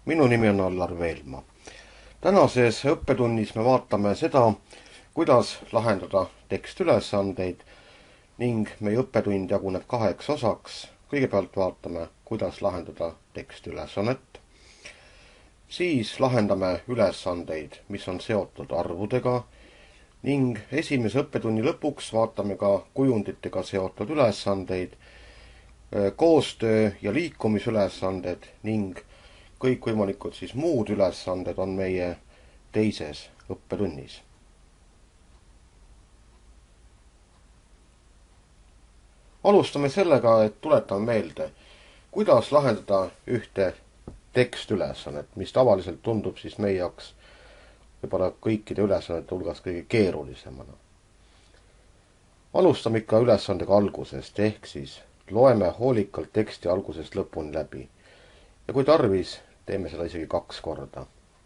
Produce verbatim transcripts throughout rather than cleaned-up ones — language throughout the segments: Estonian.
Minu nimi on Allar Veelmaa. Tänases õppetunnis me vaatame seda, kuidas lahendada tekstülesandeid ning meie õppetund jaguneb kaheks osaks. Kõigepealt vaatame, kuidas lahendada tekstülesannet. Siis lahendame ülesandeid, mis on seotud arvudega ning esimese õppetunni lõpuks vaatame ka kujunditega seotud ülesandeid, koostöö ja liikumisülesanded ning kõikvõimalikud siis muud ülesanded on meie teises õppetunnis. Alustame sellega, et tuletame meelde, kuidas lahendada ühte tekstülesannet, mis tavaliselt tundub siis meie jaoks võib-olla kõikide ülesannete hulgas kõige keerulisemana. Alustame ikka ülesandega algusest, ehk siis loeme hoolikalt teksti algusest lõpuni läbi. Ja kui tarvis, teeme seda isegi kaks korda.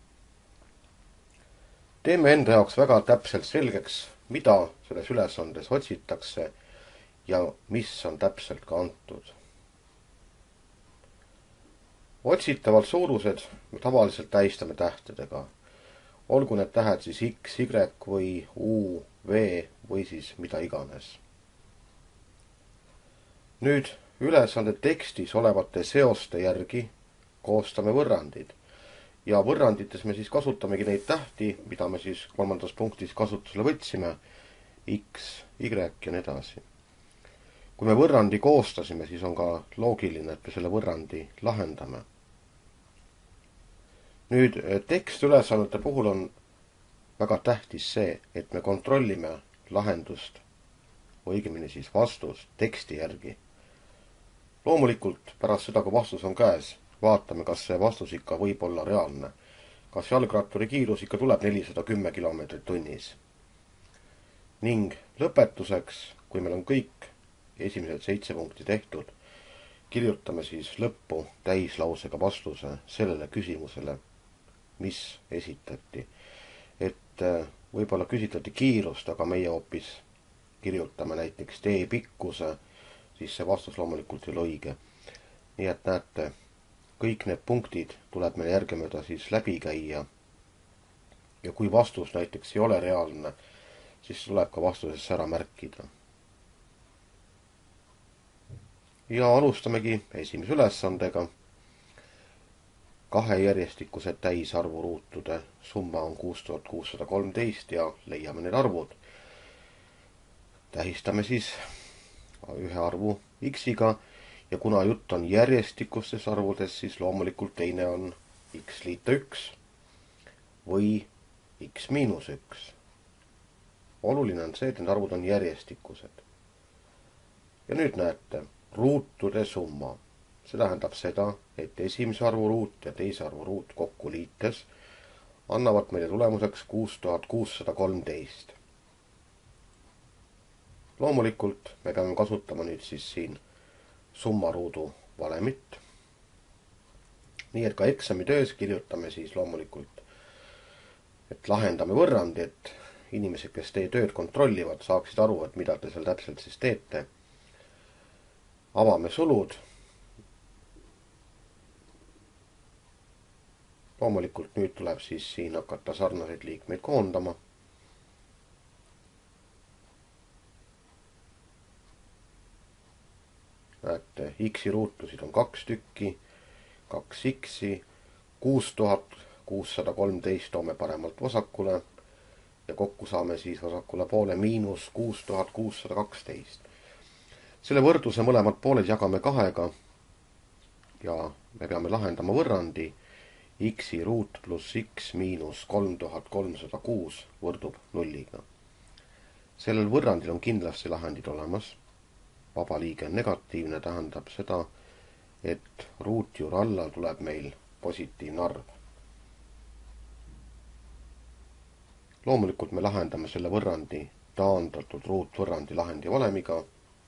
Teeme enda jaoks väga täpselt selgeks, mida selles ülesandes otsitakse ja mis on täpselt ka antud. Otsitavad suurused me tavaliselt tähistame tähtedega. Olgu need tähed siis X, Y või U, V või siis mida iganes. Nüüd ülesande tekstis olevate seoste järgi koostame võrrandid. Ja võrrandites me siis kasutamegi neid tähti, mida me siis kolmandas punktis kasutusele võtsime, X, Y ja nii edasi. Kui me võrrandi koostasime, siis on ka loogiline, et me selle võrrandi lahendame. Nüüd tekstülesannete puhul on väga tähtis see, et me kontrollime lahendust, õigemini siis vastust teksti järgi. Loomulikult pärast seda, kui vastus on käes, vaatame, kas see vastus ikka võib olla reaalne. Kas jalgratturi kiirus ikka tuleb nelisada kümme kilomeetrit tunnis. Ning lõpetuseks, kui meil on kõik esimesed seitse punkti tehtud, kirjutame siis lõppu täislausega vastuse sellele küsimusele, mis esitati. Et võib-olla küsitleti kiirust, aga meie hoopis kirjutame näiteks tee pikkuse, siis see vastus loomulikult ei ole õige. Nii et näete, kõik need punktid tuleb meil järgemööda siis läbi käia. Ja kui vastus näiteks ei ole reaalne, siis tuleb ka vastusesse ära märkida. Ja alustamegi esimese ülesandega. Kahe järjestikuse täisarvuruutude summa on kuus tuhat kuussada kolmteist ja leiame need arvud. Tähistame siis ühe arvu X-iga ja kuna jutt on järjestikustes arvudes, siis loomulikult teine on X liita üks või X miinus üks. Oluline on see, et need arvud on järjestikused. Ja nüüd näete, ruutude summa. See tähendab seda, et esimese arvu ruut ja teise arvu ruut kokku liites annavad meile tulemuseks kuus tuhat kuussada kolmteist. Loomulikult me peame kasutama nüüd siis siin summaruudu valemit. Nii et ka eksamitöös kirjutame siis loomulikult, et lahendame võrrandi, et inimesed, kes teie tööd kontrollivad, saaksid aru, et mida te seal täpselt siis teete. Avame sulud. Loomulikult nüüd tuleb siis siin hakata sarnaseid liikmeid koondama. Näete, X-i ruutusid on kaks tükki, kaks X-i, kuus tuhat kuussada kolmteist toome paremalt vasakule ja kokku saame siis vasakule poole miinus kuus tuhat kuussada kaksteist. Selle võrdluse mõlemad pooled jagame kahega ja me peame lahendama võrrandi. X-i ruut pluss X miinus kolm tuhat kolmsada kuus võrdub nulliga. Sellel võrrandil on kindlasti lahendid olemas. Vaba liige on negatiivne, tähendab seda, et ruutjuure alla tuleb meil positiivne arv. Loomulikult me lahendame selle võrrandi taandatud ruutvõrrandi lahendi valemiga.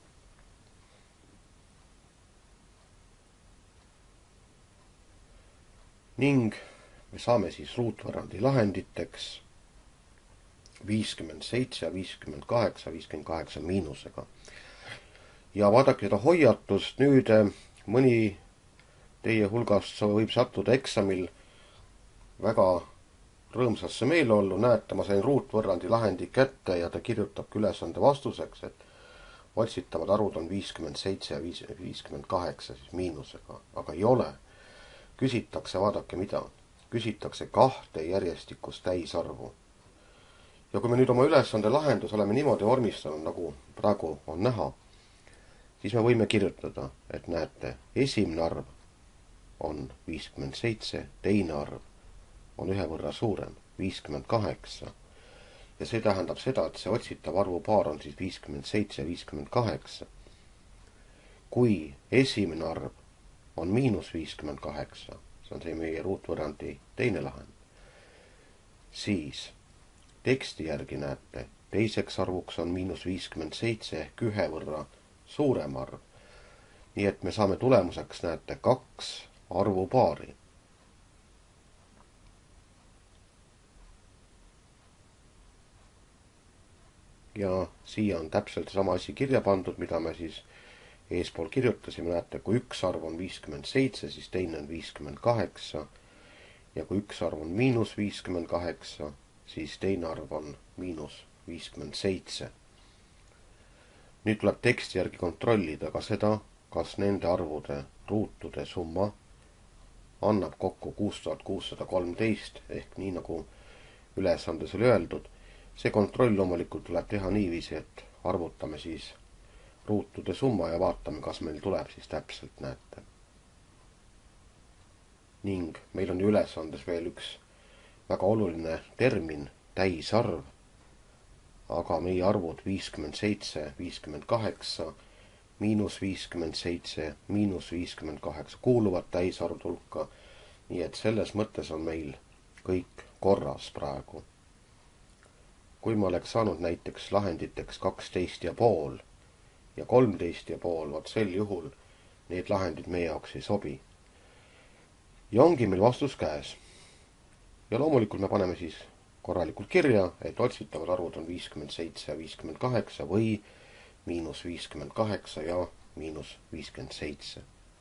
Ning me saame siis ruutvõrrandi lahenditeks viiskümmend seitse, viiskümmend kaheksa, viiskümmend kaheksa miinusega. Ja vaadake seda hoiatust, nüüd mõni teie hulgast võib sattuda eksamil väga rõõmsasse meeleollu. Näete, ma sain ruutvõrrandi lahendi kätte ja ta kirjutabki ülesande vastuseks, et otsitavad arvud on viiskümmend seitse ja viiskümmend kaheksa siis miinusega, aga ei ole. Küsitakse, vaadake mida, küsitakse kahte järjestikust täisarvu. Ja kui me nüüd oma ülesande lahendus oleme niimoodi vormistanud, nagu praegu on näha, siis me võime kirjutada, et näete, esimene arv on viiskümmend seitse, teine arv on ühe võrra suurem, viiskümmend kaheksa. Ja see tähendab seda, et see otsitav arvupaar on siis viiskümmend seitse ja viiskümmend kaheksa. Kui esimene arv on miinus viiskümmend kaheksa, see on see meie ruutvõrrandi teine lahend, siis teksti järgi näete, teiseks arvuks on miinus viiskümmend seitse ehk ühe võrra suurem arv. Nii et me saame tulemuseks, näete, kaks arvupaari. Ja siia on täpselt sama asi kirja pandud, mida me siis eespool kirjutasime. Näete, kui üks arv on viiskümmend seitse, siis teine on viiskümmend kaheksa. Ja kui üks arv on miinus viiskümmend kaheksa, siis teine arv on miinus viiskümmend seitse. Nüüd tuleb teksti järgi kontrollida ka seda, kas nende arvude ruutude summa annab kokku kuus tuhat kuussada kolmteist ehk nii nagu ülesandes oli öeldud. See kontroll loomulikult tuleb teha niiviisi, et arvutame siis ruutude summa ja vaatame, kas meil tuleb siis täpselt, näete. Ning meil on ülesandes veel üks väga oluline termin, täisarv, aga meie arvud viiskümmend seitse, viiskümmend kaheksa, miinus viiskümmend seitse, miinus viiskümmend kaheksa kuuluvad täisarvude hulka, nii et selles mõttes on meil kõik korras praegu. Kui ma oleks saanud näiteks lahenditeks kaksteist ja pool ja kolmteist ja pool, vot sel juhul need lahendid meie jaoks ei sobi. Ja ongi meil vastus käes. Ja loomulikult me paneme siis korralikult kirja, et otsitavad arvud on viiskümmend seitse ja viiskümmend kaheksa või miinus viiskümmend kaheksa ja miinus viiskümmend seitse.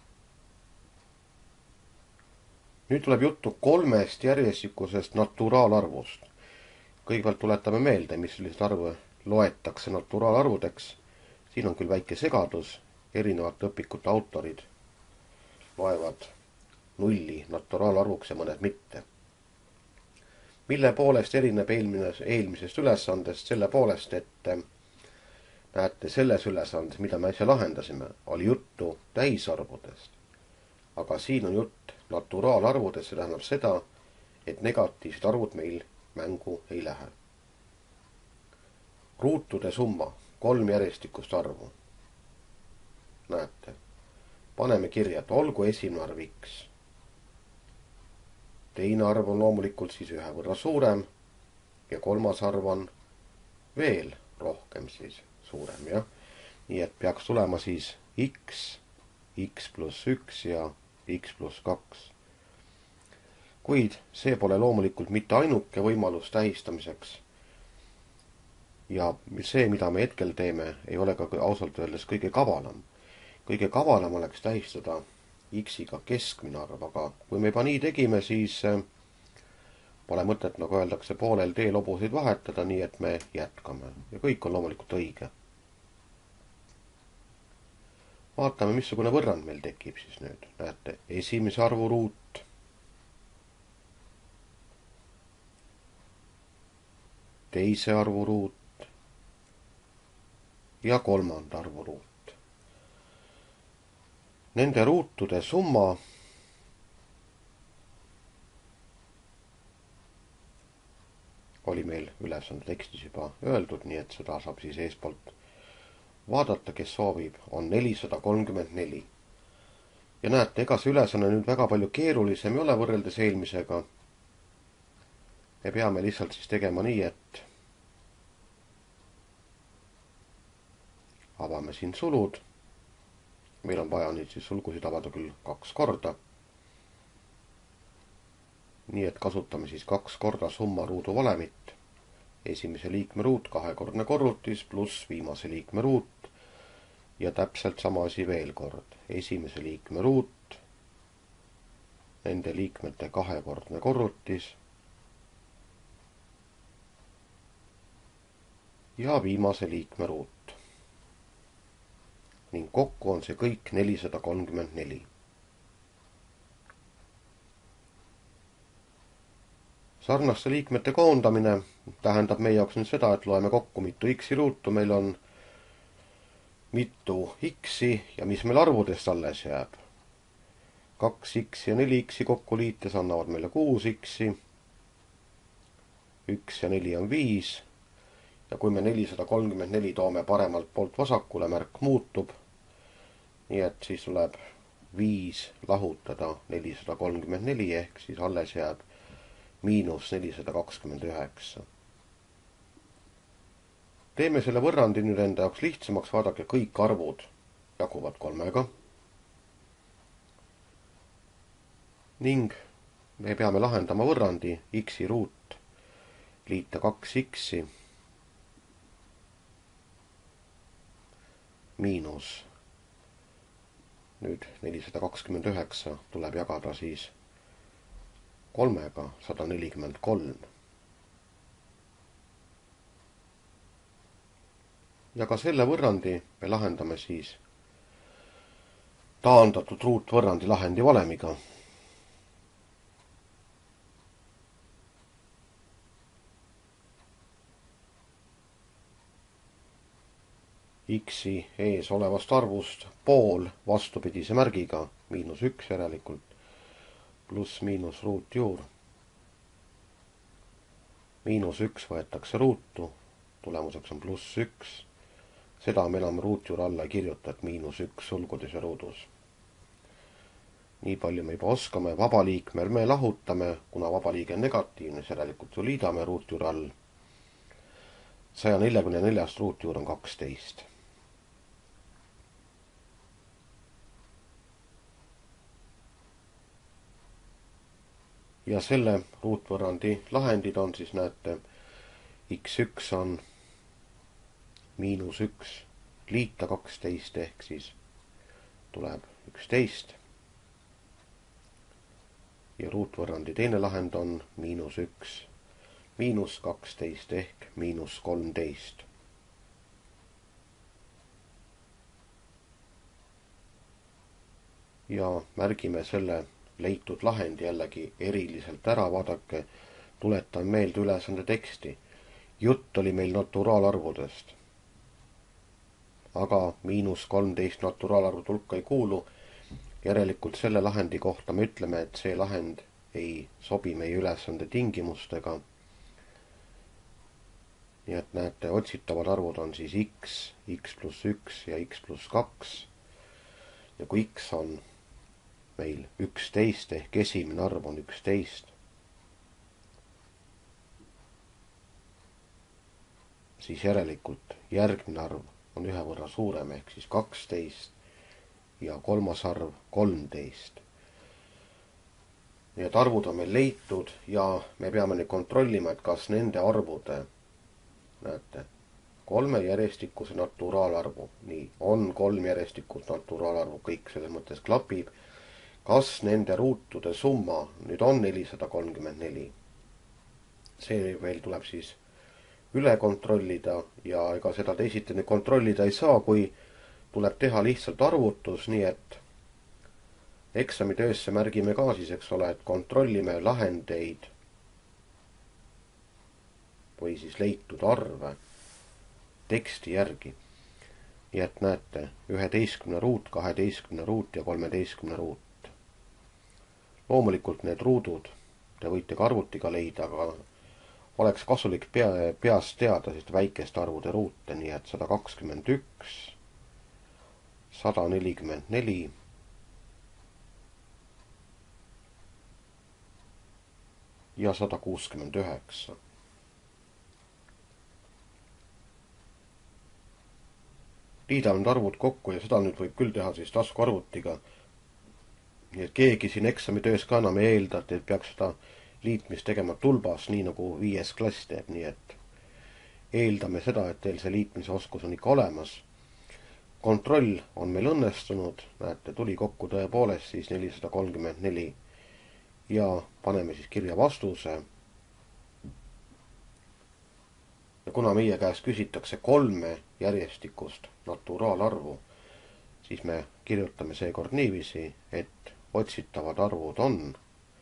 Nüüd tuleb juttu kolmest järjestikusest naturaalarvust. Kõigepealt tuletame meelde, mis sellised arve loetakse naturaalarvudeks. Siin on küll väike segadus, erinevate õpikute autorid loevad nulli naturaalarvuks ja mõned mitte. Mille poolest erineb eelmine, eelmisest ülesandest? Selle poolest, et näete, selles ülesandes, mida me äsja lahendasime, oli juttu täisarvudest. Aga siin on jutt naturaalarvudest, see tähendab seda, et negatiivsed arvud meil mängu ei lähe. Ruutude summa, kolm järjestikust arvu. Näete, paneme kirja, et olgu esimene arv X. Teine arv on loomulikult siis ühe võrra suurem ja kolmas arv on veel rohkem siis suurem, jah. Nii et peaks tulema siis X, X pluss üks ja X pluss kaks. Kuid see pole loomulikult mitte ainuke võimalus tähistamiseks. Ja see, mida me hetkel teeme, ei ole ka ausalt öeldes kõige kavalam. Kõige kavalam oleks tähistada X-iga keskmine arv, aga kui me juba nii tegime, siis pole mõtet, nagu öeldakse, poolel teel hobuseid vahetada, nii et me jätkame. Ja kõik on loomulikult õige. Vaatame, missugune võrrand meil tekib siis nüüd. Näete, esimese arvu ruut, teise arvu ruut ja kolmanda arvu ruut. Nende ruutude summa oli meil ülesande tekstis juba öeldud, nii et seda saab siis eespoolt vaadata, kes soovib, on nelisada kolmkümmend neli. Ja näete, ega see ülesanne nüüd väga palju keerulisem ei ole võrreldes eelmisega. Me peame lihtsalt siis tegema nii, et avame siin sulud. Meil on vaja nüüd siis sulgusid avada küll kaks korda. Nii et kasutame siis kaks korda summa ruudu valemit. Esimese liikme ruut, kahekordne korrutis, pluss viimase liikme ruut. Ja täpselt sama asi veel kord. Esimese liikme ruut, nende liikmete kahekordne korrutis ja viimase liikme ruut. Ning kokku on see kõik nelisada kolmkümmend neli. Sarnaste liikmete koondamine tähendab meie jaoks nüüd seda, et loeme kokku mitu x-i ruutu, meil on mitu x-i ja mis meil arvudest alles jääb. kaks x ja neli x-i kokku liites annavad meile kuus x-i. üks ja neli on viis. Ja kui me nelisada kolmkümmend neli toome paremalt poolt vasakule, märk muutub. Nii et siis tuleb viis lahutada nelisada kolmkümmend neli ehk siis alles jääb miinus nelisada kakskümmend üheksa. Teeme selle võrrandi nüüd enda jaoks lihtsamaks, vaadake, kõik arvud jaguvad kolmega. Ning me peame lahendama võrrandi x-i ruut liita kaks x-i miinus nüüd nelisada kakskümmend üheksa tuleb jagada siis kolmega, sada nelikümmend kolm. Ja ka selle võrrandi me lahendame siis taandatud ruutvõrrandi lahendi valemiga. X-i ees olevast arvust pool vastupidise märgiga, miinus üks järelikult, pluss miinus ruutjuur. Miinus üks võetakse ruutu, tulemuseks on pluss üks. Seda me enam ruutjuur alla ei kirjuta, et miinus üks sulgudes ja ruudus. Nii palju me juba oskame, vabaliikmel me lahutame, kuna vabaliige on negatiivne, järelikult ju liidame ruutjuur all. saja neljakümne neljast ruutjuur on kaksteist. Ja selle ruutvõrrandi lahendid on siis, näete, x üks on miinus üks liita kaksteist ehk siis tuleb üksteist. Ja ruutvõrrandi teine lahend on miinus üks miinus kaksteist ehk miinus kolmteist. Ja märgime selle leitud lahend jällegi eriliselt ära, vaadake, tuletan meelde ülesande teksti. Jutt oli meil naturaalarvudest. Aga miinus kolmteist naturaalarvude hulka ei kuulu. Järelikult selle lahendi kohta me ütleme, et see lahend ei sobi meie ülesande tingimustega. Nii et näete, otsitavad arvud on siis x, x pluss üks ja x pluss kaks. Ja kui x on meil üksteist ehk esimene arv on üksteist, siis järelikult järgmine arv on ühe võrra suurem ehk siis kaksteist ja kolmas arv kolmteist. Need arvud on meil leitud ja me peame nüüd kontrollima, et kas nende arvude, näete, kolme järjestikuse naturaalarvu, nii on kolm järjestikust naturaalarvu, kõik selles mõttes klapib. Kas nende ruutude summa nüüd on nelisada kolmkümmend neli? See veel tuleb siis üle kontrollida ja ega seda teisiti nüüd kontrollida ei saa, kui tuleb teha lihtsalt arvutus, nii et eksamitöösse märgime ka siis, eks ole, et kontrollime lahendeid või siis leitud arve teksti järgi. Nii et näete, üheteistkümne ruut, kaheteistkümne ruut ja kolmeteistkümne ruut. Loomulikult need ruudud te võite ka arvutiga leida, aga oleks kasulik pea, peast teada sest väikeste arvude ruute, nii et sada kakskümmend üks, sada nelikümmend neli ja sada kuuskümmend üheksa. Liidame need arvud kokku ja seda nüüd võib küll teha siis taskuarvutiga. Nii et keegi siin eksamitöös ka enam ei eelda, et peaks seda liitmist tegema tulbas, nii nagu viies klass teeb, nii et eeldame seda, et teil see liitmise oskus on ikka olemas. Kontroll on meil õnnestunud, näete, tuli kokku tõepoolest siis nelisada kolmkümmend neli ja paneme siis kirja vastuse. Ja kuna meie käest küsitakse kolme järjestikust naturaalarvu, siis me kirjutame seekord niiviisi, et otsitavad arvud on.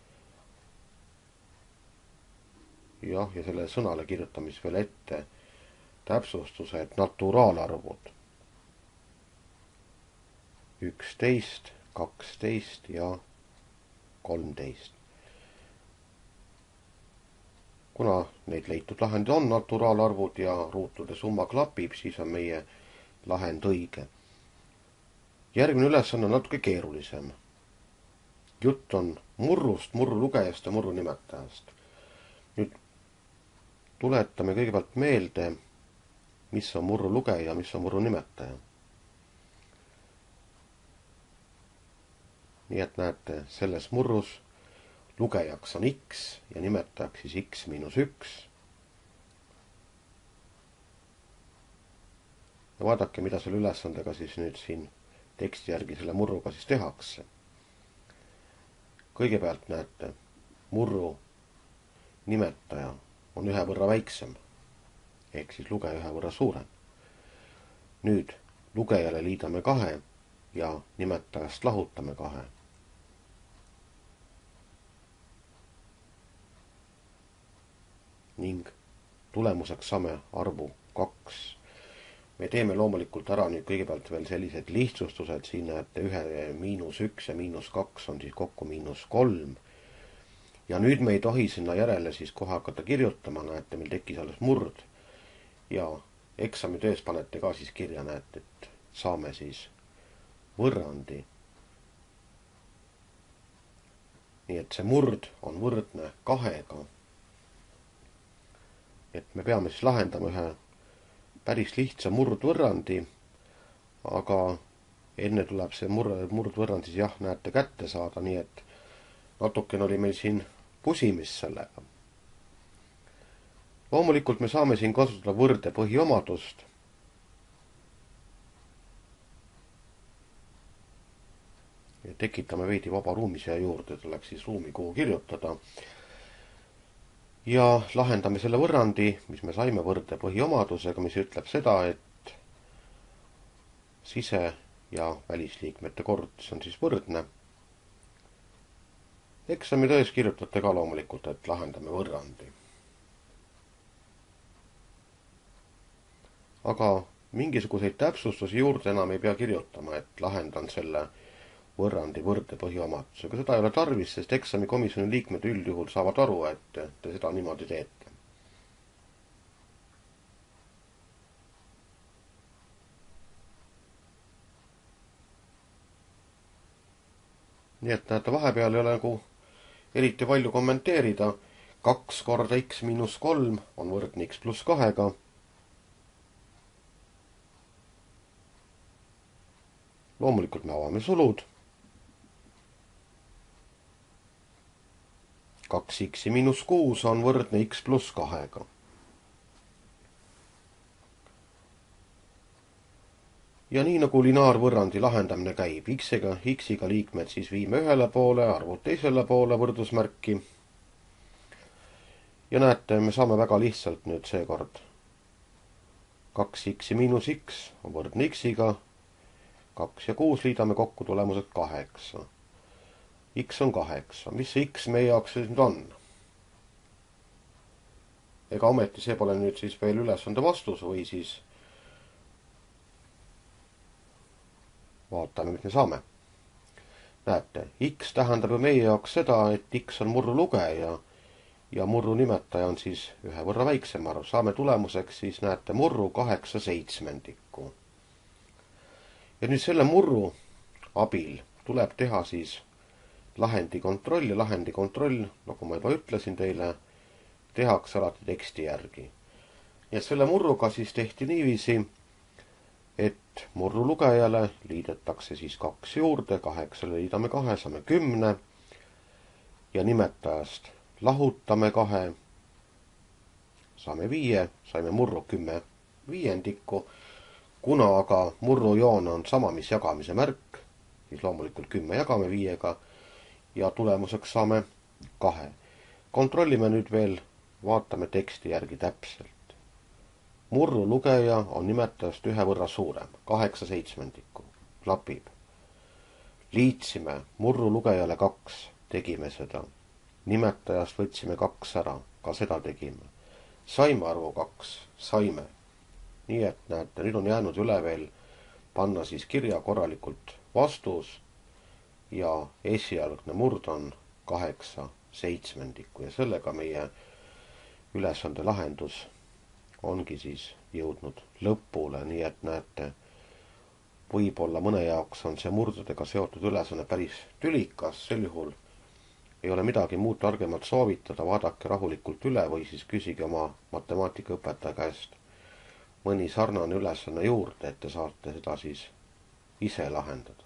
Jah, ja selle sõnale kirjutame siis veel ette täpsustuse, et naturaalarvud üksteist, kaksteist ja kolmteist. Kuna neid leitud lahend on naturaalarvud ja ruutude summa klapib, siis on meie lahend õige. Järgmine ülesanne on natuke keerulisem. Jutt on murrust, murru lugejast ja murru nimetajast. Nüüd tuletame kõigepealt meelde, mis on murru lugeja ja mis on murru nimetaja. Nii et näete, selles murrus lugejaks on X ja nimetajaks siis X miinus üks. Ja vaadake, mida selle ülesandega siis nüüd siin teksti järgi selle murruga siis tehakse. Kõigepealt näete, murru nimetaja on ühe võrra väiksem, ehk siis lugeja ühe võrra suurem. Nüüd lugejale liidame kahe ja nimetajast lahutame kahe. Ning tulemuseks saame arvu kaks. Me teeme loomulikult ära nüüd kõigepealt veel sellised lihtsustused, siin näete ühe miinus üks ja miinus kaks on siis kokku miinus kolm. Ja nüüd me ei tohi sinna järele siis kohe hakata kirjutama, näete, meil tekkis alles murd. Ja eksamitöös panete ka siis kirja, näete, et saame siis võrrandi. Nii et see murd on võrdne kahega. Et me peame siis lahendama ühe päris lihtsa murdvõrrandi, aga enne tuleb see murdvõrrand siis jah, näete, kätte saada, nii et natukene oli meil siin pusimis sellega. Loomulikult me saame siin kasutada võrde põhiomadust. Ja tekitame veidi vaba ruumi siia juurde, et oleks siis ruumi kuhu kirjutada. Ja lahendame selle võrrandi, mis me saime võrde põhiomadusega, mis ütleb seda, et sise- ja välisliikmete kord on siis võrdne. Eksamitöös kirjutate ka loomulikult, et lahendame võrrandi. Aga mingisuguseid täpsustusi juurde enam ei pea kirjutama, et lahendan selle võrrandi võrde põhiomadusega. Seda ei ole tarvis, sest eksamikomisjoni liikmed üldjuhul saavad aru, et te seda niimoodi teete. Nii et näete, vahepeal ei ole nagu eriti palju kommenteerida. kaks korda x miinus kolm on võrdne x pluss kahega. Loomulikult me avame sulud. kaks x miinus kuus on võrdne x pluss kahega. Ja nii nagu linaarvõrrandi lahendamine käib, x-iga, x-iga liikmed siis viime ühele poole, arvud teisele poole võrdusmärki. Ja näete, me saame väga lihtsalt nüüd seekord. kaks x miinus x on võrdne x-iga. kaks ja kuus liidame kokku tulemused kaheksa. X on kaheksa. Mis see X meie jaoks nüüd on? Ega ometi see pole nüüd siis veel ülesande vastus või siis vaatame, mis me saame. Näete, X tähendab ju meie jaoks seda, et X on murru lugeja ja murru nimetaja on siis ühe võrra väiksem arv. Saame tulemuseks siis näete murru kaheksa seitsmendikku. Ja nüüd selle murru abil tuleb teha siis lahendi kontroll ja lahendi kontroll, nagu ma juba ütlesin teile, tehakse alati teksti järgi. Ja selle murruga siis tehti niiviisi, et murru lugejale liidetakse siis kaks juurde, kaheksale liidame kahe, saame kümne ja nimetajast lahutame kahe, saame viie, saime murru kümme viiendikku. Kuna aga murru joon on sama, mis jagamise märk, siis loomulikult kümme jagame viiega ja tulemuseks saame kahe. Kontrollime nüüd veel, vaatame teksti järgi täpselt. Murru lugeja on nimetajast ühe võrra suurem, kaheksa seitsmendikku, klapib. Liitsime murru lugejale kaks, tegime seda. Nimetajast võtsime kaks ära, ka seda tegime. Saime arvu kaks, saime. Nii et näete, nüüd on jäänud üle veel panna siis kirja korralikult vastus ja esialgne murd on kaheksa seitsmendikku ja sellega meie ülesande lahendus ongi siis jõudnud lõpule, nii et näete, võib-olla mõne jaoks on see murdudega seotud ülesanne päris tülikas, sel juhul ei ole midagi muud targemalt soovitada, vaadake rahulikult üle või siis küsige oma matemaatikaõpetaja käest mõni sarnane ülesanne juurde, et te saate seda siis ise lahendada.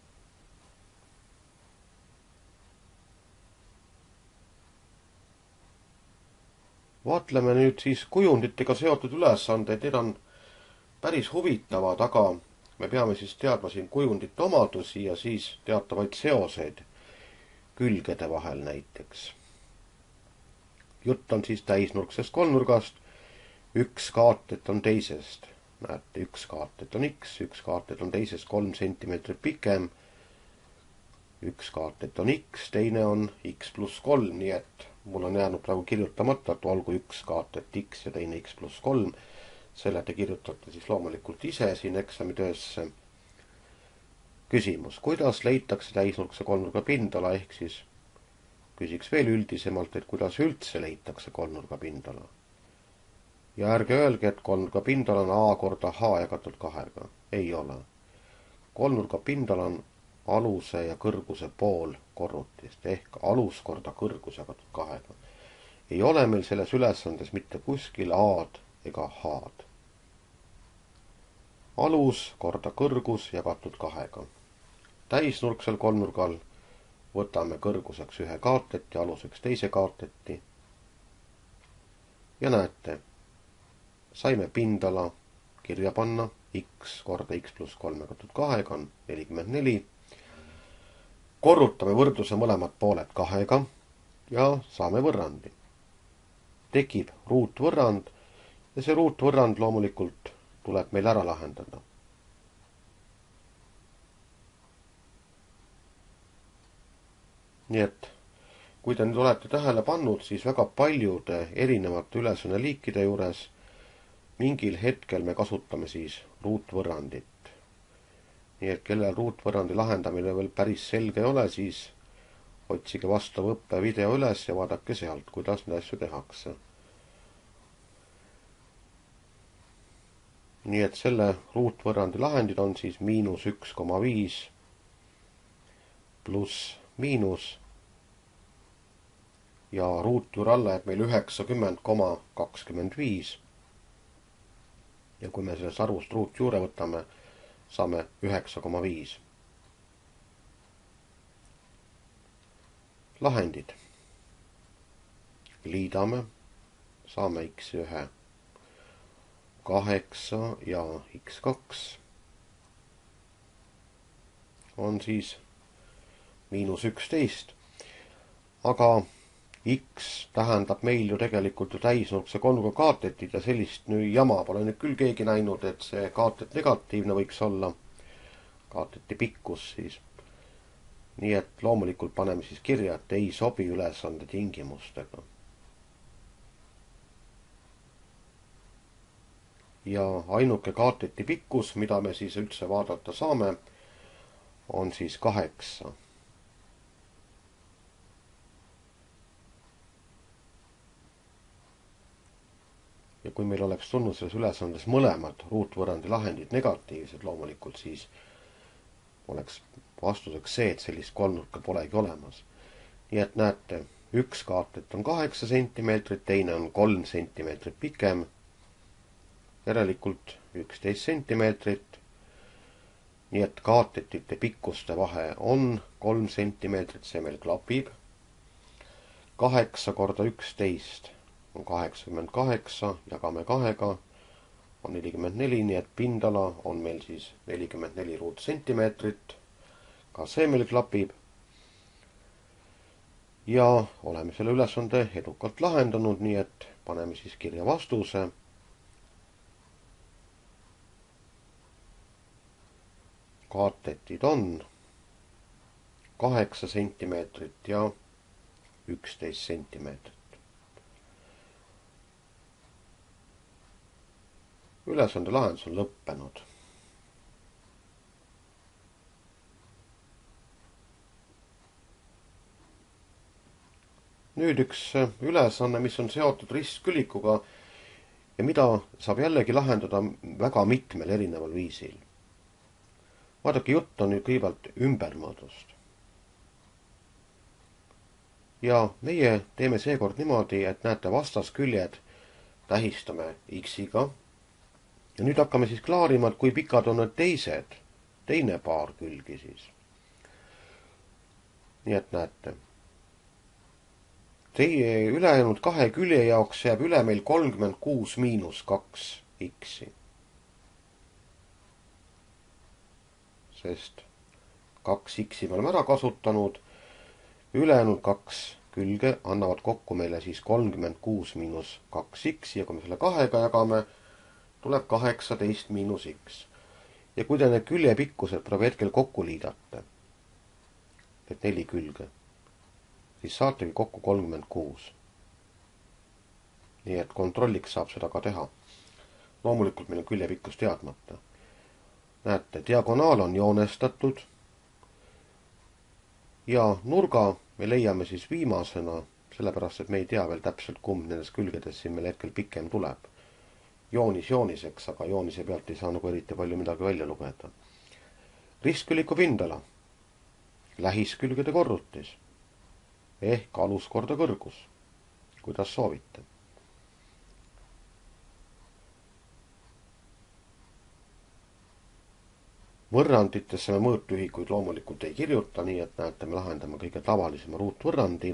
Vaatleme nüüd siis kujunditega seotud ülesandeid, need on päris huvitavad, aga me peame siis teadma siin kujundite omadusi ja siis teatavaid seoseid külgede vahel näiteks. Jutt on siis täisnurksest kolmnurgast, üks kaatet on teisest. Näete, üks kaatet on X, üks kaatet on teisest kolm sentimeetrit pikem, üks kaatet on X, teine on X pluss kolm, nii et mul on jäänud praegu kirjutamata, et olgu üks kaatet X ja teine X pluss kolm. Selle te kirjutate siis loomulikult ise siin eksamitöösse. Küsimus, kuidas leitakse täisnurkse kolmnurga pindala, ehk siis küsiks veel üldisemalt, et kuidas üldse leitakse kolmnurga pindala. Ja ärge öelge, et kolmnurga pindala on A korda H jagatud kahega. Ei ole. Kolmnurga pindala on aluse ja kõrguse pool korrutist ehk alus korda kõrgus jagatud kahega. Ei ole meil selles ülesandes mitte kuskil A-d ega H-d. Alus korda kõrgus jagatud kahega. Täisnurksel kolmnurgal võtame kõrguseks ühe kaateti, aluseks teise kaateti. Ja näete, saime pindala kirja panna, X korda X pluss kolm jagatud kahega on nelikümmend neli. Korrutame võrdluse mõlemad pooled kahega ja saame võrrandi. Tekib ruutvõrrand ja see ruutvõrrand loomulikult tuleb meil ära lahendada. Nii et, kui te nüüd olete tähele pannud, siis väga paljude erinevate ülesanne liikide juures mingil hetkel me kasutame siis ruutvõrrandit. Nii et kellel ruutvõrrandi lahendamine veel päris selge ei ole, siis otsige vastav õppevideo üles ja vaadake sealt, kuidas neid asju tehakse. Nii et selle ruutvõrrandi lahendid on siis miinus üks koma viis pluss miinus ja ruutjuur alla jääb meil üheksakümmend koma kakskümmend viis. Ja kui me sellest arvust ruutjuure võtame, saame üheksa koma viis. Lahendid. Liidame, saame X ühe kaheksa ja X kaks on siis miinus üksteist. Aga X tähendab meil ju tegelikult ju täisnurkse kolmnurga kaatetit ja sellist nüüd jama pole nüüd küll keegi näinud, et see kaatet negatiivne võiks olla. Kaateti pikkus siis. Nii et loomulikult paneme siis kirja, et ei sobi ülesande tingimustega. Ja ainuke kaateti pikkus, mida me siis üldse vaadata saame, on siis kaheksa. Ja kui meil oleks tulnud selles ülesandes mõlemad ruutvõrrandi lahendid negatiivsed loomulikult, siis oleks vastuseks see, et sellist kolmnurka polegi olemas. Nii et näete, üks kaatet on kaheksa sentimeetrit, teine on kolm sentimeetrit pikem, järelikult üksteist sentimeetrit. Nii et kaatetite pikkuste vahe on kolm sentimeetrit, see meil klapib. kaheksa korda üksteist on kaheksakümmend kaheksa, jagame kahega, on nelikümmend neli, nii et pindala on meil siis nelikümmend neli ruutsentimeetrit. Ka see meil klapib. ja oleme selle ülesande edukalt lahendanud, nii et paneme siis kirja vastuse. Kaatetid on kaheksa sentimeetrit ja üksteist sentimeetrit. Ülesande lahendus on lõppenud. Nüüd üks ülesanne, mis on seotud ristkülikuga ja mida saab jällegi lahendada väga mitmel erineval viisil. Vaadake, jutt on nüüd kõigepealt ümbermõõdust. Ja meie teeme seekord niimoodi, et näete, vastasküljed tähistame X-iga. Ja nüüd hakkame siis klaarima, et kui pikad on need teised, teine paar külgi siis. Nii et näete. Teie ülejäänud kahe külje jaoks jääb üle meil kolmkümmend kuus miinus kaks X-i. Sest kaks X-i me oleme ära kasutanud. Ülejäänud kaks külge annavad kokku meile siis kolmkümmend kuus miinus kaks X-i ja kui me selle kahega jagame, tuleb kaheksateist miinus X. Ja kui te need külje pikkused praegu hetkel kokku liidate, need neli külge, siis saategi kokku kolmkümmend kuus. Nii et kontrolliks saab seda ka teha. Loomulikult meil on külje pikkus teadmata. Näete, diagonaal on joonestatud ja nurga me leiame siis viimasena, sellepärast et me ei tea veel täpselt, kumb nendest külgedes siin meil hetkel pikem tuleb. Joonis jooniseks, aga joonise pealt ei saa nagu eriti palju midagi välja lugeda. Ristküliku pindala. Lähiskülgede korrutis. Ehk alus korda kõrgus. Kuidas soovite. Võrranditesse me mõõtühikuid loomulikult ei kirjuta, nii et näete, me lahendame kõige tavalisema ruutvõrrandi.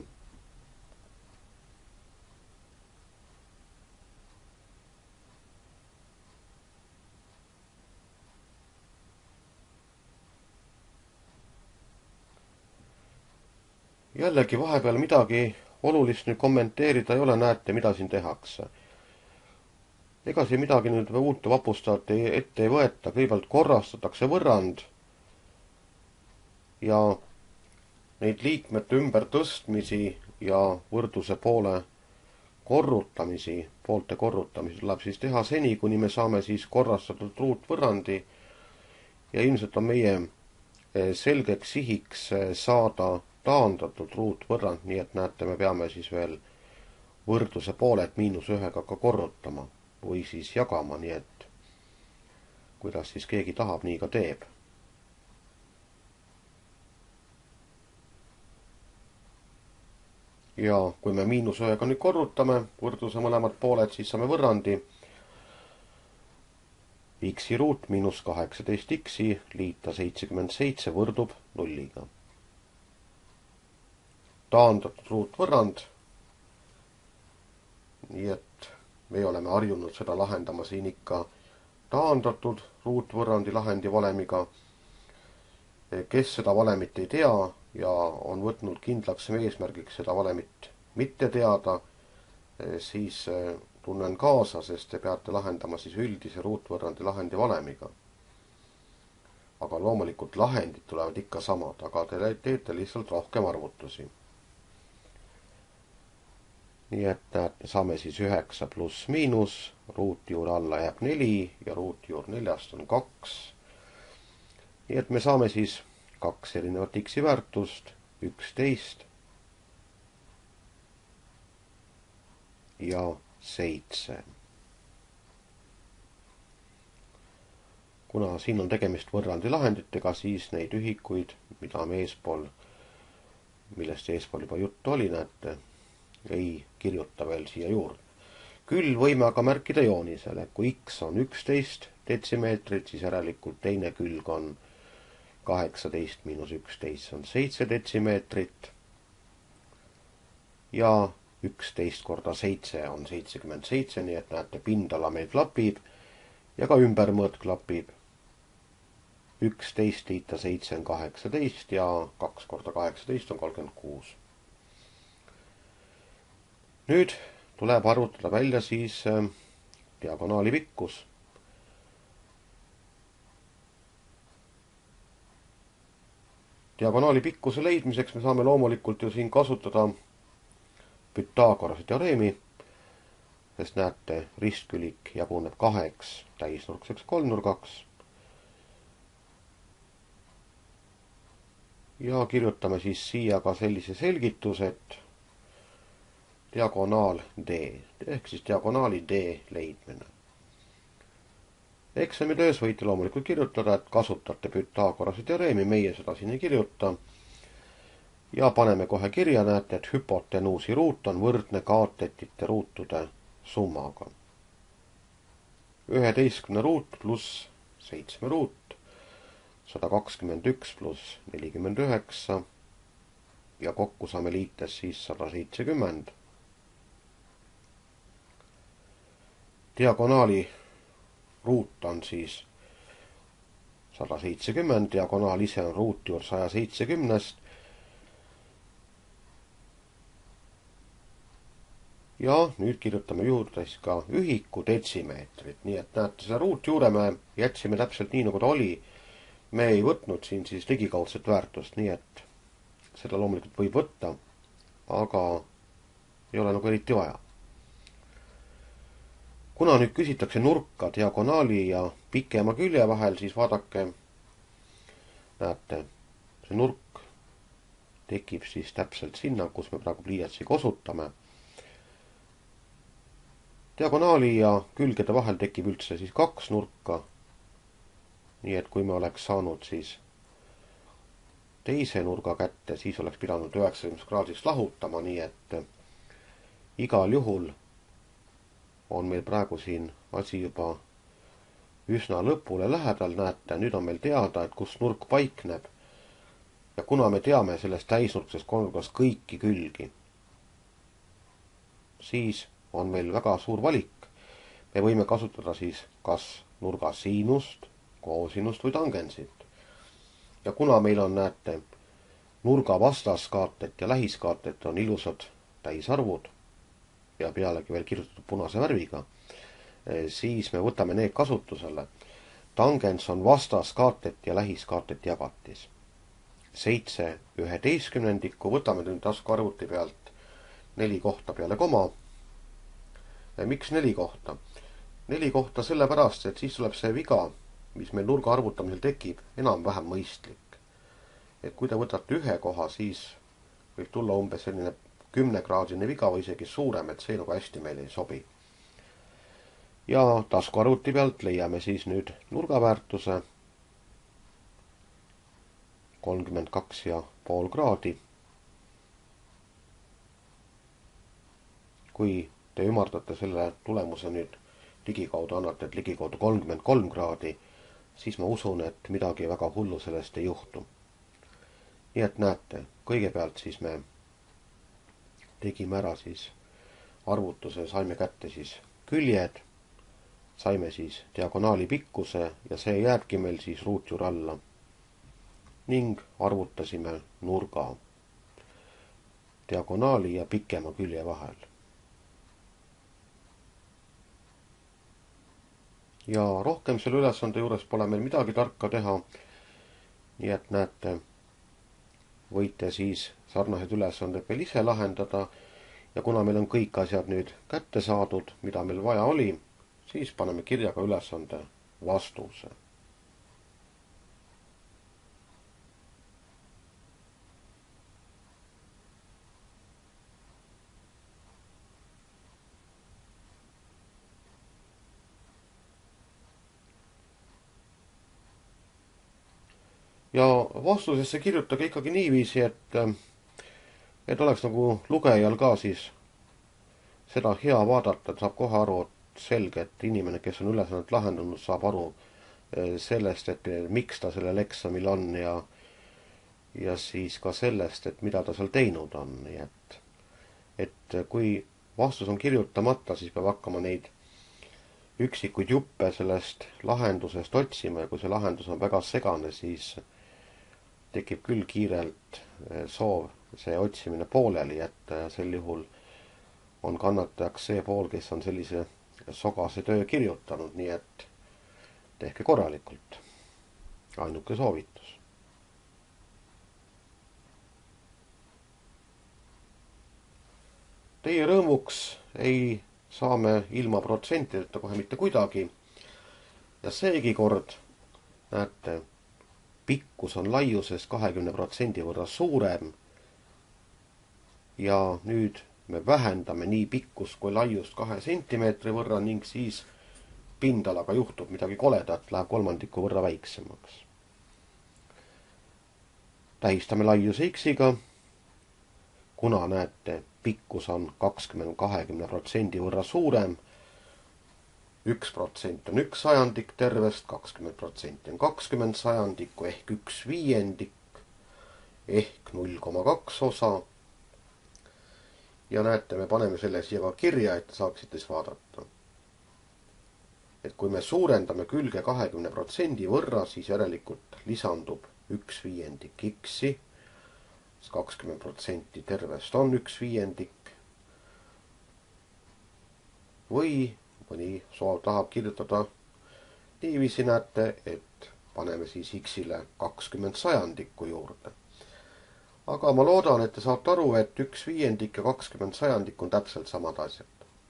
Jällegi vahepeal midagi olulist nüüd kommenteerida ei ole, näete, mida siin tehakse. Ega siin midagi nüüd uut vapustajat ette ei võeta, kõigepealt korrastatakse võrrand ja neid liikmete ümber tõstmisi ja võrdluse poole korrutamisi, poolte korrutamisi tuleb siis teha seni, kuni me saame siis korrastatud ruutvõrrandi ja ilmselt on meie selgeks sihiks saada taandatud ruutvõrrand, nii et näete, me peame siis veel võrdluse poolet miinus ühega ka korrutama või siis jagama, nii et kuidas siis keegi tahab, nii ka teeb. Ja kui me miinus ühega nüüd korrutame võrdluse mõlemad pooled, siis saame võrrandi X-i ruut miinus kaheksateist X-i liita seitsekümmend seitse võrdub nulliga. Taandatud ruutvõrrand, nii et me oleme harjunud seda lahendama siin ikka taandatud ruutvõrrandi lahendi valemiga. Kes seda valemit ei tea ja on võtnud kindlaks eesmärgiks seda valemit mitte teada, siis tunnen kaasa, sest te peate lahendama siis üldise ruutvõrrandi lahendi valemiga. Aga loomulikult lahendid tulevad ikka samad, aga te teete lihtsalt rohkem arvutusi. Nii et näete, saame siis üheksa pluss miinus, ruutjuure alla jääb neli ja ruutjuur neljast on kaks. Nii et me saame siis kaks erinevat X-i väärtust, üksteist ja seitse. Kuna siin on tegemist võrrandi lahenditega, siis neid ühikuid, mida me eespool, millest eespool juba juttu oli, näete, ei kirjuta veel siia juurde. Küll võime aga märkida joonisele, kui X on üksteist detsimeetrit, siis järelikult teine külg on kaheksateist miinus üksteist on seitse detsimeetrit ja üksteist korda seitse on seitsekümmend seitse, nii et näete, pindala meil klapib ja ka ümbermõõt klapib. üksteist liita seitse on kaheksateist ja kaks korda kaheksateist on kolmkümmend kuus. Nüüd tuleb arvutada välja siis diagonaali pikkus. Diagonaali pikkuse leidmiseks me saame loomulikult ju siin kasutada Pythagorase teoreemi, sest näete, ristkülik jaguneb kaheks täisnurkseks kolmnurgaks. Ja kirjutame siis siia ka sellise selgituse, et diagonaal D ehk siis diagonaali D leidmine. Eksamitöös võite loomulikult kirjutada, et kasutate Pythagorase teoreemi, meie seda siin ei kirjuta. Ja paneme kohe kirja, näete, et hüpotenuusi ruut on võrdne kaatetite ruutude summaga. üheteistkümne ruut pluss seitsme ruut, sada kakskümmend üks pluss nelikümmend üheksa ja kokku saame liites siis sada seitsekümmend. Diagonaali ruut on siis sada seitsekümmend, diagonaal ise on ruut juurde saja seitsekümnest. Ja nüüd kirjutame juurde siis ka ühiku detsimeetrit, nii et näete, selle ruutjuure me jätsime täpselt nii, nagu ta oli. Me ei võtnud siin siis ligikaudset väärtust, nii et seda loomulikult võib võtta, aga ei ole nagu eriti vaja. Kuna nüüd küsitakse nurka diagonaali ja pikema külje vahel, siis vaadake, näete, see nurk tekib siis täpselt sinna, kus me praegu pliiatsiga osutame. Diagonaali ja külgede vahel tekib üldse siis kaks nurka. Nii et kui me oleks saanud siis teise nurga kätte, siis oleks pidanud üheksakümmend kraadist lahutama, nii et igal juhul on meil praegu siin asi juba üsna lõpule lähedal, näete, nüüd on meil teada, et kus nurk paikneb. Ja kuna me teame sellest täisnurksest kolmnurgast kõiki külgi, siis on meil väga suur valik. Me võime kasutada siis kas nurga siinust, koosinust või tangensit. Ja kuna meil on, näete, nurga vastaskaatet ja lähiskaatet on ilusad täisarvud ja pealegi veel kirjutatud punase värviga, siis me võtame need kasutusele. Tangens on vastaskaatet ja lähiskaatet jagatis. seitse üheteistkümnendikku, võtame nüüd taskuarvuti pealt neli kohta peale koma. Miks neli kohta? Neli kohta sellepärast, et siis tuleb see viga, mis meil nurga arvutamisel tekib, enam-vähem mõistlik. Et kui te võtate ühe koha, siis võib tulla umbes selline kümnekraadine viga või isegi suurem, et see nagu hästi meil ei sobi. Ja taskuarvuti pealt leiame siis nüüd nurgaväärtuse kolmkümmend kaks ja pool kraadi. Kui te ümardate selle tulemuse nüüd ligikaudu, annate, et ligikaudu kolmkümmend kolm kraadi, siis ma usun, et midagi väga hullu sellest ei juhtu. Nii et näete, kõigepealt siis me tegime ära siis arvutuse, saime kätte siis küljed, saime siis diagonaali pikkuse ja see jääbki meil siis ruutjuure alla. Ning arvutasime nurga diagonaali ja pikema külje vahel. Ja rohkem selle ülesande juures pole meil midagi tarka teha. Nii et näete, võite siis sarnased ülesanded veel ise lahendada. Ja kuna meil on kõik asjad nüüd kätte saadud, mida meil vaja oli, siis paneme kirja ka ülesande vastuse. Ja vastusesse kirjutage ikkagi niiviisi, et, et oleks nagu lugejal ka siis seda hea vaadata, et saab kohe aru, et selge, et inimene, kes on ülesannet lahendanud, saab aru sellest, et miks ta sellel eksamil on ja, ja siis ka sellest, et mida ta seal teinud on. Nii et, et kui vastus on kirjutamata, siis peab hakkama neid üksikuid juppe sellest lahendusest otsima ja kui see lahendus on väga segane, siis tekib küll kiirelt soov see otsimine pooleli jätta ja sel juhul on kannatajaks see pool, kes on sellise sogase töö kirjutanud, nii et tehke korralikult. Ainuke soovitus. Teie rõõmuks ei saa me ilma protsentideta kohe mitte kuidagi. Ja seegi kord, näete, pikkus on laiuses kahekümne protsendi võrra suurem. Ja nüüd me vähendame nii pikkus kui laiust kahe sentimeetri võrra ning siis pindalaga juhtub midagi koledat, läheb kolmandiku võrra väiksemaks. Tähistame laiuse X-iga, kuna näete, pikkus on kakskümmend kahekümne protsendi võrra suurem. üks protsent on üks sajandik tervest, kakskümmend protsenti on kakskümmend sajandikku ehk üks viiendik ehk null koma kaks osa. Ja näete, me paneme selle siia ka kirja, et saaksite siis vaadata. Et kui me suurendame külge kahekümne protsendi võrra, siis järelikult lisandub üks viiendik X-i. kakskümmend protsenti tervest on üks viiendik. Või mõni soov tahab kirjutada niiviisi, näete, et paneme siis X-ile kakskümmend sajandikku juurde. Aga ma loodan, et te saate aru, et üks viiendik ja kakskümmend sajandikku on täpselt samad asjad.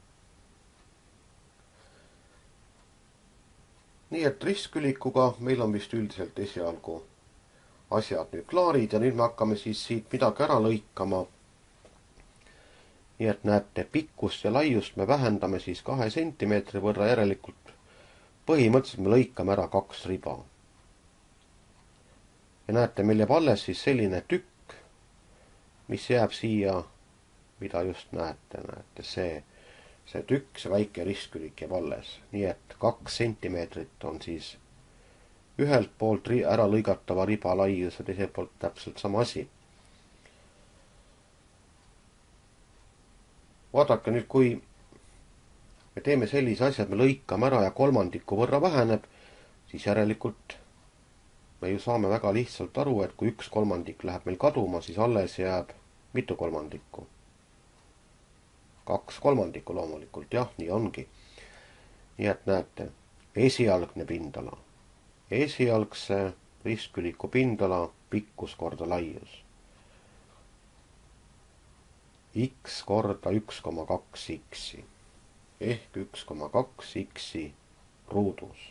Nii et ristkülikuga meil on vist üldiselt esialgu asjad nüüd klaarid ja nüüd me hakkame siis siit midagi ära lõikama. Nii et näete, pikkust ja laiust me vähendame siis kahe sentimeetri võrra, järelikult põhimõtteliselt me lõikame ära kaks riba. Ja näete, meil jääb alles siis selline tükk, mis jääb siia, mida just näete, näete, see, see tükk, see väike ristkülik jääb alles. Nii et kaks sentimeetrit on siis ühelt poolt ära lõigatava riba laius ja teiselt poolt täpselt sama asi. Vaadake nüüd, kui me teeme sellise asja, et me lõikame ära ja kolmandiku võrra väheneb, siis järelikult me ju saame väga lihtsalt aru, et kui üks kolmandik läheb meil kaduma, siis alles jääb mitu kolmandikku. Kaks kolmandikku loomulikult, jah, nii ongi. Nii et näete, esialgne pindala. Esialgse ristküliku pindala pikkus korda laius. X korda üks koma kaks X-i ehk üks koma kaks X-i ruudus.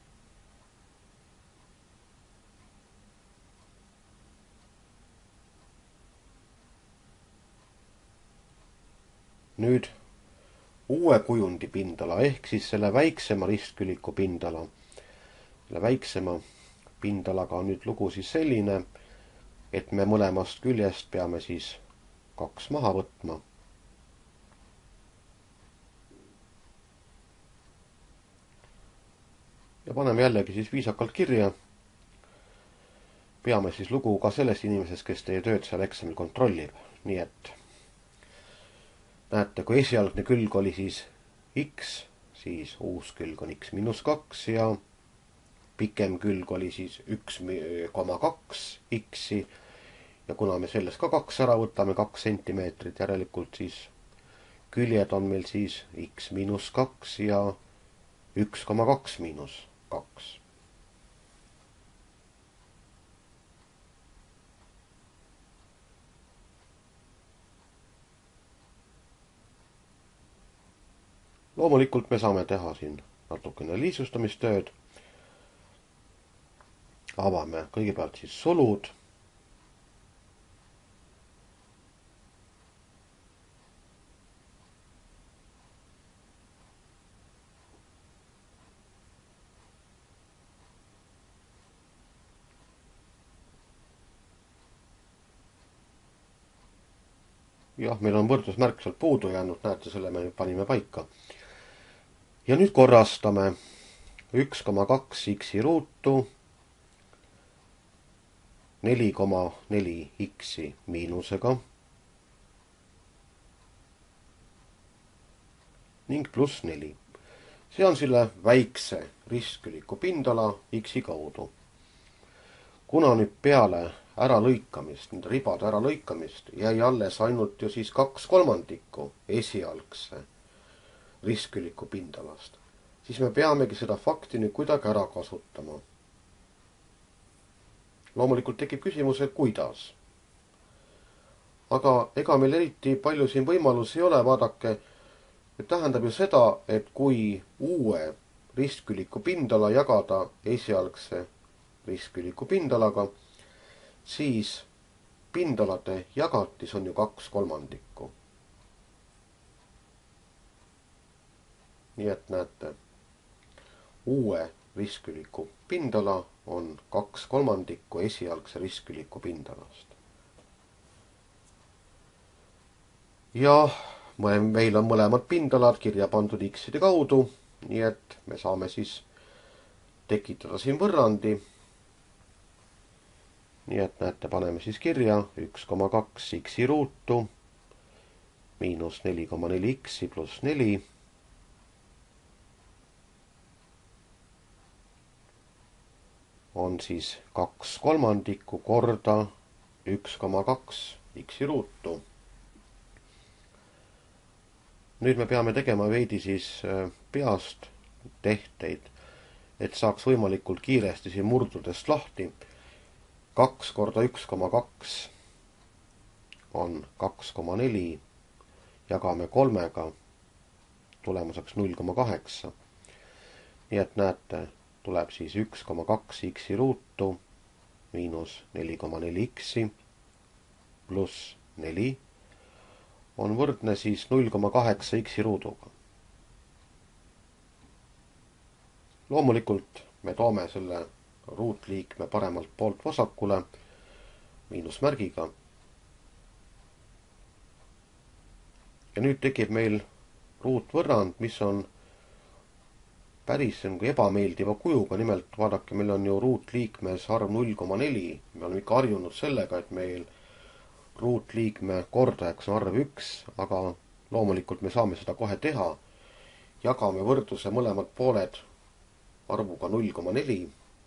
Nüüd uue kujundi pindala ehk siis selle väiksema ristküliku pindala. Selle väiksema pindalaga on nüüd lugu siis selline, et me mõlemast küljest peame siis kaks maha võtma. Ja paneme jällegi siis viisakalt kirja. Peame siis lugu ka sellest inimesest, kes teie tööd seal eksamil kontrollib. Nii et näete, kui esialgne külg oli siis X, siis uus külg on X miinus kaks ja pikem külg oli siis üks koma kaks X-i ja kuna me sellest ka kaks ära võtame, kaks sentimeetrit, järelikult siis küljed on meil siis X miinus kaks ja üks koma kaks miinus kaks. Loomulikult me saame teha siin natukene lihtsustamistööd. Avame kõigepealt siis sulud. Jah, meil on võrdlusmärk sealt puudu jäänud, näete, selle me panime paika. Ja nüüd korrastame üks koma kaks X-i ruutu neli koma neli X-i miinusega ning pluss neli. See on selle väikse ristküliku pindala X-i kaudu. Kuna nüüd peale äralõikamist, nende ribade äralõikamist, jäi alles ainult ju siis kaks kolmandikku esialgse ristküliku pindalast. Siis me peamegi seda fakti nüüd kuidagi ära kasutama. Loomulikult tekib küsimus, et kuidas. Aga ega meil eriti palju siin võimalusi ei ole, vaadake, et tähendab ju seda, et kui uue ristküliku pindala jagada esialgse ristküliku pindalaga, siis pindalade jagatis on ju kaks kolmandikku. Nii et näete, uue ristküliku pindala on kaks kolmandikku esialgse ristküliku pindalast. Ja meil on mõlemad pindalad kirja pandud x-ide kaudu, nii et me saame siis tekitada siin võrrandi. Nii et näete, paneme siis kirja üks koma kaks x-i ruutu miinus neli koma neli x-i pluss neli on siis kaks kolmandikku korda üks koma kaks x-i ruutu. Nüüd me peame tegema veidi siis peast tehteid, et saaks võimalikult kiiresti siin murdudest lahti. kaks korda üks koma kaks on kaks koma neli, jagame kolmega, tulemuseks null koma kaheksa. Nii et näete, tuleb siis üks koma kaks x-i ruutu miinus neli koma neli x-i pluss neli on võrdne siis null koma kaheksa x-i ruuduga. Loomulikult me toome selle ruutliikme paremalt poolt vasakule miinusmärgiga. Ja nüüd tekib meil ruutvõrrand, mis on päris ebameeldiva kujuga. Nimelt vaadake, meil on ju ruutliikmes arv null koma neli. Me oleme ikka harjunud sellega, et meil ruutliikme kordajaks on arv üks, aga loomulikult me saame seda kohe teha. Jagame võrdluse mõlemad pooled arvuga null koma neli.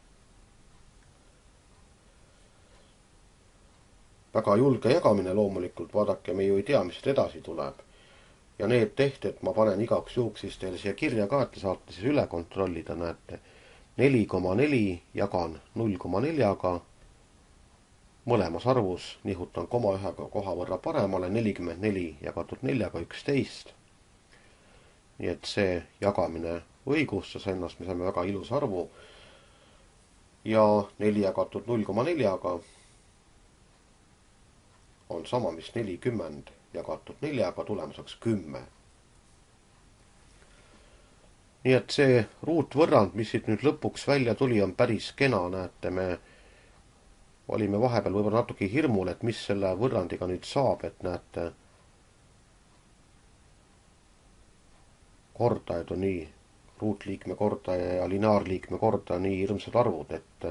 Väga julge jagamine loomulikult, vaadake, me ju ei tea, mis edasi tuleb. Ja need tehted ma panen igaks juhuks siis teile siia kirja ka, et te saate siis üle kontrollida, näete. neli koma neli jagan null koma neljaga, mõlemas arvus nihutan koma ühega koha võrra paremale, nelikümmend neli jagatud neljaga üksteist. Nii et see jagamine õigustas ennast, me saime väga ilus arvu. Ja neli jagatud null koma neljaga on sama, mis nelikümmend jagatud neljaga, tulemuseks kümme. Nii et see ruutvõrrand, mis siit nüüd lõpuks välja tuli, on päris kena, näete, me olime vahepeal võib-olla natuke hirmul, et mis selle võrrandiga nüüd saab, et näete, kordajad on nii, ruutliikme kordaja ja lineaarliikme kordaja nii hirmsad arvud, et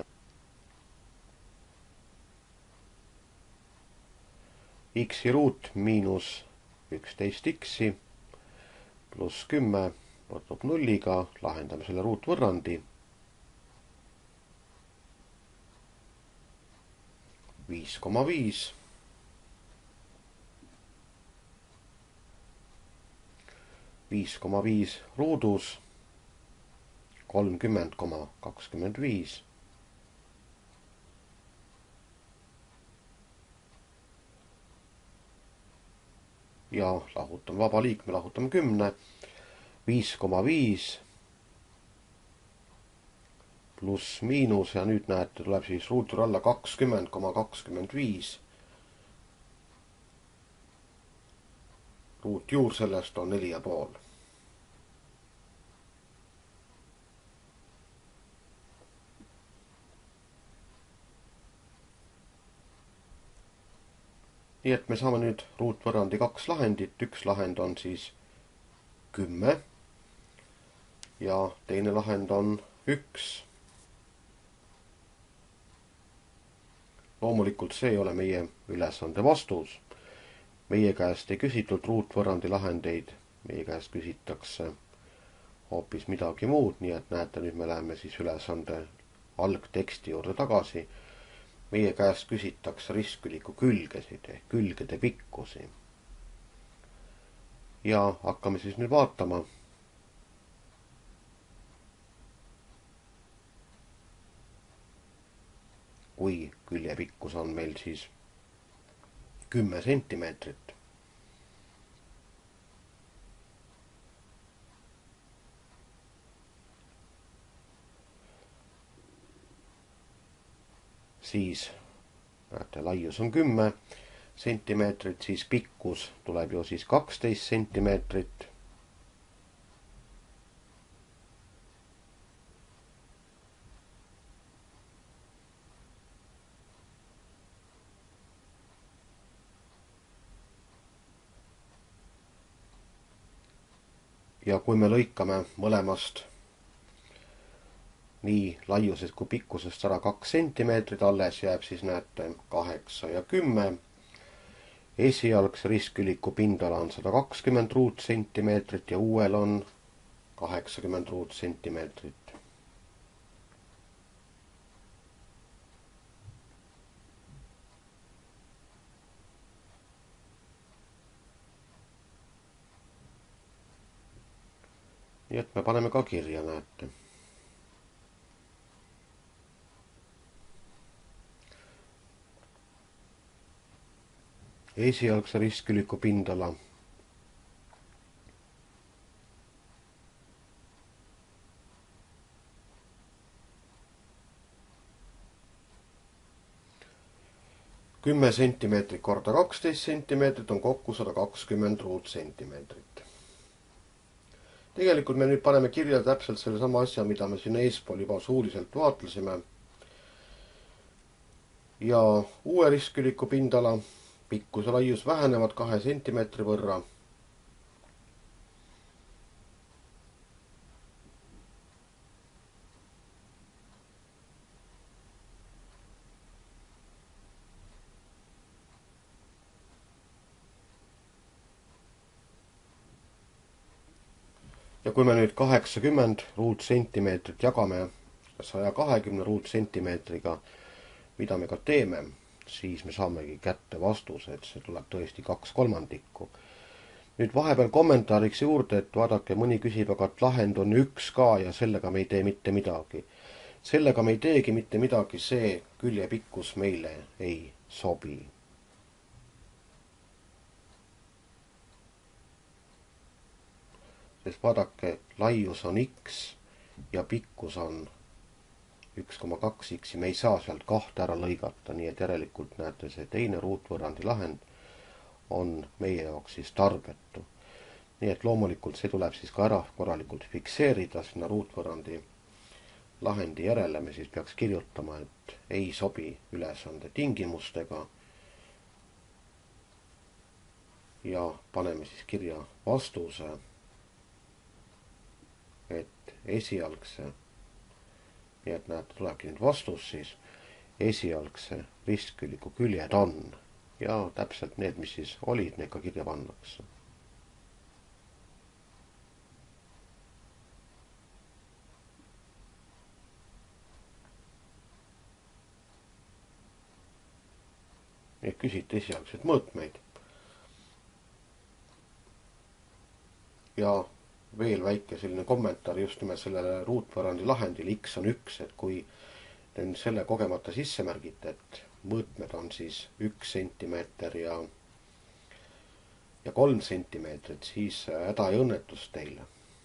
x-i ruut miinus üksteist x-i pluss kümme võrdub nulliga, lahendame selle ruutvõrrandi. viis koma viis viis koma viis ruudus kolmkümmend koma kakskümmend viis ja lahutame vaba liikme, lahutame kümne, viis koma viis pluss miinus ja nüüd näete, tuleb siis ruutur alla kakskümmend koma kakskümmend viis. Ruutjuur sellest on neli ja pool. Nii et me saame nüüd ruutvõrrandi kaks lahendit. Üks lahend on siis kümme ja teine lahend on üks. Loomulikult see ei ole meie ülesande vastus. Meie käest ei küsitud ruutvõrrandi lahendeid, meie käest küsitakse hoopis midagi muud, nii et näete, nüüd me läheme siis ülesande algteksti juurde tagasi. meie käest küsitakse ristküliku külgesid ehk külgede pikkusi. Ja hakkame siis nüüd vaatama. Kui külje pikkus on meil siis kümme sentimeetrit. Siis näete, laius on kümme sentimeetrit, siis pikkus tuleb ju siis kaksteist sentimeetrit. Ja kui me lõikame mõlemast nii laiusest kui pikkusest ära kaks sentimeetrit, alles jääb siis näete kaheksa ja kümme. Esialgse ristküliku pindala on sada kakskümmend ruutsentimeetrit ja uuel on kaheksakümmend ruutsentimeetrit. Nii et me paneme ka kirja, näete. Esialgse ristküliku pindala kümme sentimeetrit korda kaksteist sentimeetrit on kokku sada kakskümmend ruutsentimeetrit. Tegelikult me nüüd paneme kirja täpselt selle sama asja, mida me siin eespool juba suuliselt vaatlesime. Ja uue ristküliku pindala pikkus ja laius vähenevad kahe sentimeetri võrra. Ja kui me nüüd kaheksakümmend ruutsentimeetrit jagame saja kahekümne ruutsentimeetriga, mida me ka teeme, siis me saamegi kätte vastuse, et see tuleb tõesti kaks kolmandikku. Nüüd vahepeal kommentaariks juurde, et vaadake, mõni küsib, aga et lahend on üks ka ja sellega me ei tee mitte midagi. Sellega me ei teegi mitte midagi, see külje pikkus meile ei sobi. Sest vaadake, laius on X ja pikkus on üks koma kaks X, me ei saa sealt kahte ära lõigata, nii et järelikult näete, see teine ruutvõrrandi lahend on meie jaoks siis tarbetu. Nii et loomulikult see tuleb siis ka ära korralikult fikseerida sinna ruutvõrrandi lahendi järele. Me siis peaks kirjutama, et ei sobi ülesande tingimustega ja paneme siis kirja vastuse, et esialgse Nii et näete, tulebki nüüd vastus siis esialgse ristküliku küljed on ja täpselt need, mis siis olid, need ka kirja pannakse. Nii et küsiti esialgseid mõõtmeid. Ja veel väike selline kommentaar just nimelt sellele ruutvõrrandi lahendile X on üks, et kui te selle kogemata sisse märgite, et mõõtmed on siis üks sentimeeter ja, ja kolm sentimeetrit, siis häda ja õnnetus teile.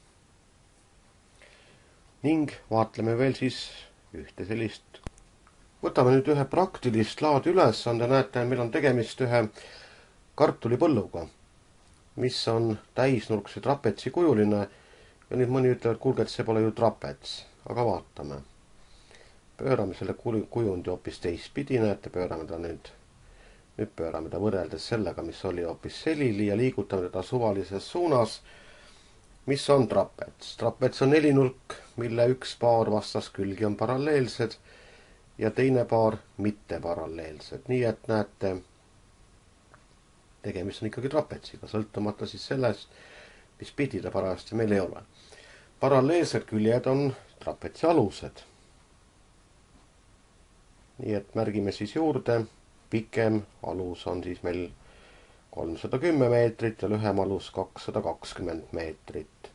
Ning vaatleme veel siis ühte sellist. Võtame nüüd ühe praktilist laadi ülesande, näete, meil on tegemist ühe kartulipõlluga, mis on täisnurkse trapetsi kujuline ja nüüd mõni ütleb, et kuulge, et see pole ju trapets, aga vaatame. Pöörame selle kujundi hoopis teistpidi, näete, pöörame ta nüüd, nüüd pöörame ta võrreldes sellega, mis oli hoopis selili ja liigutame teda suvalises suunas, mis on trapets. Trapets on nelinurk, mille üks paar vastaskülgi on paralleelsed ja teine paar mitte paralleelsed. Nii et näete, tegemist on ikkagi trapetsiga, sõltumata siis sellest, mis pidi ta parajasti meil ei ole. Paralleelsed küljed on trapetsi alused. nii et märgime siis juurde, pikem alus on siis meil kolmsada kümme meetrit ja lühem alus kakssada kakskümmend meetrit.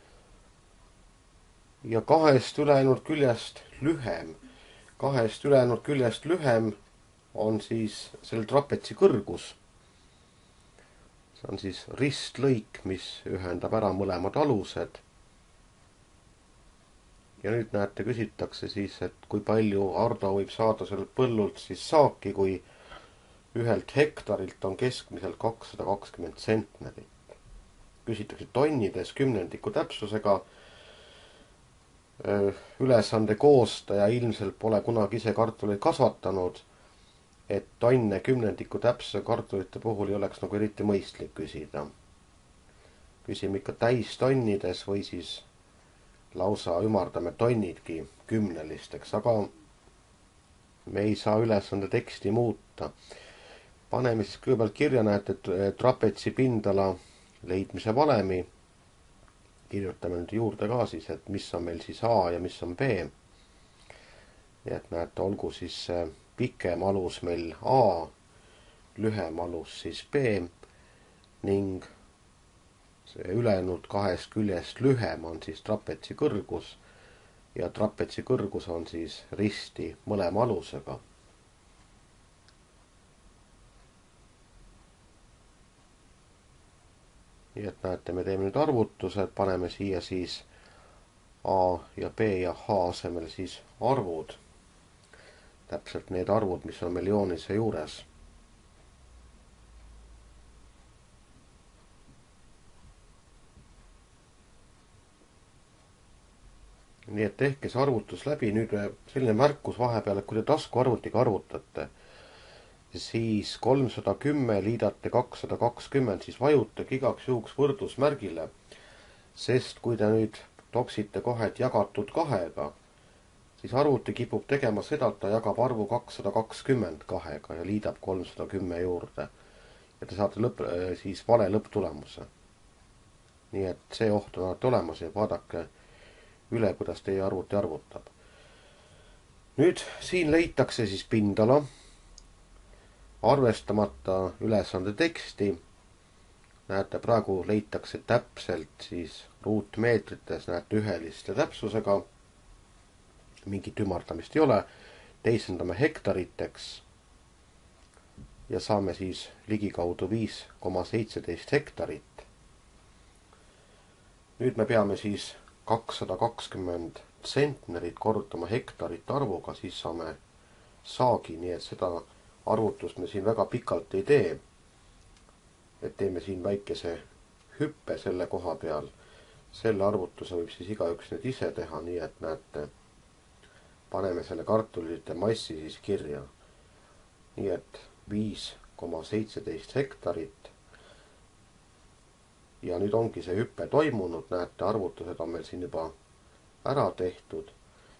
ja kahest ülejäänud küljest lühem, kahest ülejäänud küljest lühem on siis selle trapetsi kõrgus. see on siis ristlõik, mis ühendab ära mõlemad alused. ja nüüd näete, küsitakse siis, et kui palju Ardo võib saada sellelt põllult siis saaki, kui ühelt hektarilt on keskmiselt kakssada kakskümmend sentnerit. küsitakse tonnides kümnendiku täpsusega. Ülesande koostaja ilmselt pole kunagi ise kartuleid kasvatanud, et tonne kümnendiku täpsuse kartulite puhul ei oleks nagu eriti mõistlik küsida. küsime ikka täistonnides või siis lausa ümardame tonnidki kümnelisteks, aga me ei saa ülesande teksti muuta. paneme siis kõigepealt kirja, näete, trapetsi pindala leidmise valemi. kirjutame nüüd juurde ka siis, et mis on meil siis A ja mis on B. ja et näete, olgu siis pikem alus meil A, lühem alus siis B ning see ülejäänud kahest küljest lühem on siis trapetsi kõrgus ja trapetsi kõrgus on siis risti mõlema alusega. nii et näete, me teeme nüüd arvutused, paneme siia siis A ja B ja H asemel siis arvud. täpselt need arvud, mis on meil joonise juures. nii et tehke see arvutus läbi. nüüd selline märkus vahepeal, et kui te taskuarvutiga arvutate, siis kolmsada kümme liidate kakssada kakskümmend, siis vajutage igaks juhuks võrdusmärgile, sest kui te nüüd toksite kohe, et jagatud kahega, siis arvuti kipub tegema seda, et ta jagab arvu kakssada kakskümmend kahega ja liidab kolmsada kümme juurde. ja te saate lõpp, siis vale lõpptulemuse. nii et see oht on alati olemas ja vaadake üle, kuidas teie arvuti arvutab. nüüd siin leitakse siis pindala, arvestamata ülesande teksti. näete, praegu leitakse täpselt siis ruutmeetrites, näete, üheliste täpsusega. mingit ümardamist ei ole. teisendame hektariteks ja saame siis ligikaudu viis koma seitseteist hektarit. nüüd me peame siis kakssada kakskümmend sentnerit korrutama hektarite arvuga, siis saame saagi, nii et seda arvutust me siin väga pikalt ei tee. et teeme siin väikese hüppe selle koha peal. selle arvutuse võib siis igaüks nüüd ise teha, nii et näete, paneme selle kartulite massi siis kirja. nii et viis koma seitseteist hektarit. ja nüüd ongi see hüpe toimunud, näete, arvutused on meil siin juba ära tehtud.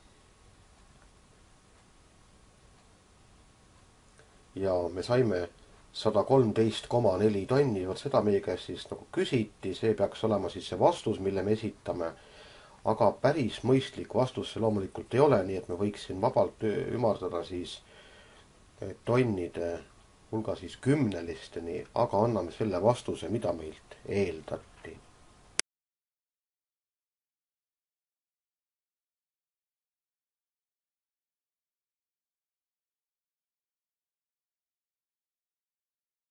ja me saime sada kolmteist koma neli tonni, vot seda meie käest siis nagu küsiti, see peaks olema siis see vastus, mille me esitame. aga päris mõistlik vastus see loomulikult ei ole, nii et me võiksin vabalt ümardada siis tonnide hulga siis kümnelisteni, aga anname selle vastuse, mida meilt eeldati.